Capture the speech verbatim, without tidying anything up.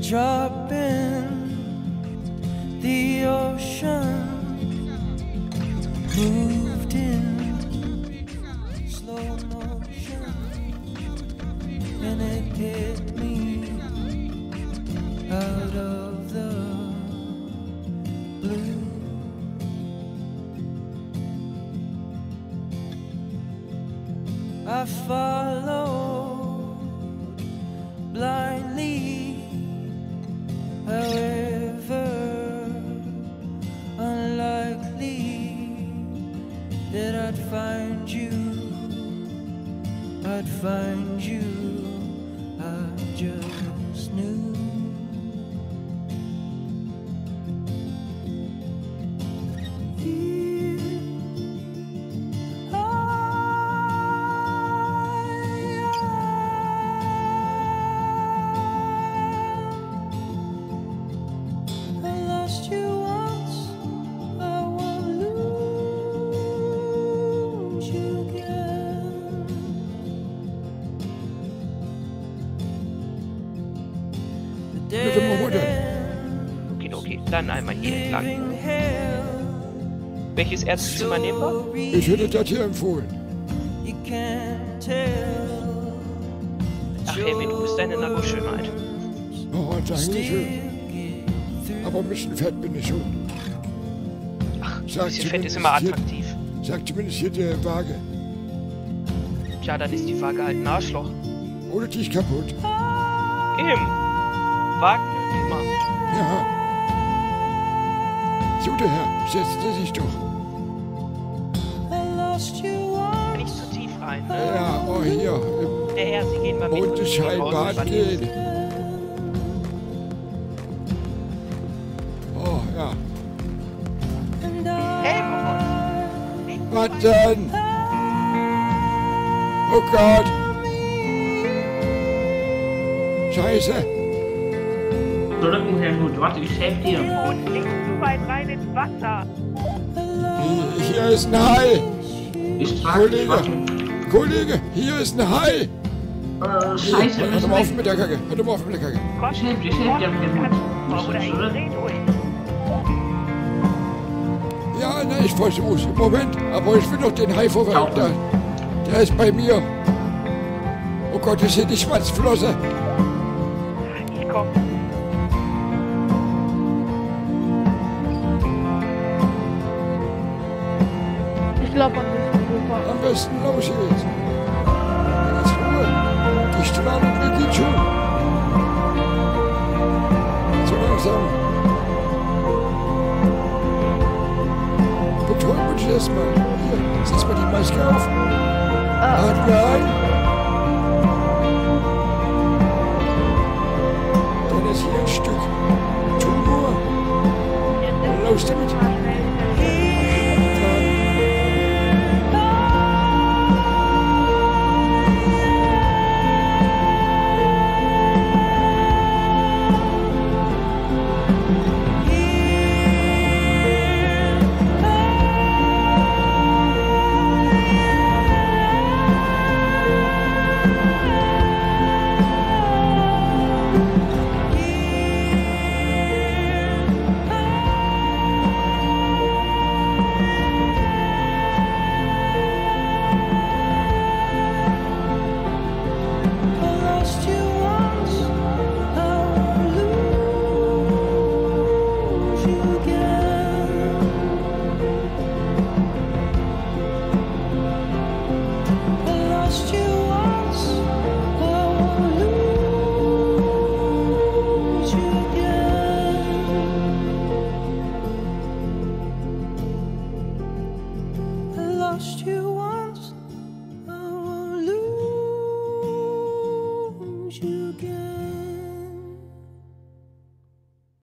drop in the ocean, moved in slow motion, and it hit me out of the blue. I followed blindly, however unlikely that I'd find you, I'd find you, I just knew. Okay, okay, dann einmal hier entlang. Welches Ärztezimmer nehmen wir? Ich hätte das hier empfohlen. Ach Helmi, du bist eine Naturschönheit. Oh, danke schön. Aber ein bisschen fett bin ich schon. Ach, ein bisschen Fett ist immer attraktiv. Hier, sagt zumindest hier der Waage. Tja, dann ist die Waage halt ein Arschloch. Oder die ist kaputt. Im Wagen immer. Ja. So, der Herr, setzen Sie sich doch. Nicht zu tief rein, ne? Ja, oh, hier. Der Herr, Sie gehen mal mit. Und das Scheinbad gehen. Oh, ja. Hey, was denn? Oh Gott. Scheiße. Drücken, Helmut, warte, ich helfe dir. Und nicht zu weit rein ins Wasser. Hier ist ein Hai. Ich trage dich, warte. Kollege, Kollege, hier ist ein Hai. Äh, scheiße. Hör doch mal auf mit der Kacke, hör doch mal auf mit der Kacke. Ich helfe dir, ich helfe dir, Helmut. Oder ich dreh durch. Ja, ne, ich versuch's. Moment, aber ich will noch den Hai verfolgen. Der, der ist bei mir. Oh Gott, das ist hier die Schwanzflosse. Ich komm. Ich glaube an das. Am besten los jetzt. Jetzt Ruhe. Die Strahlung, die geht schon. So langsam. Betäuben uns erstmal. Hier, setz mal die Maske auf. Atme ein. Dann ist hier ein Stück. Tu nur. Los damit. Lost you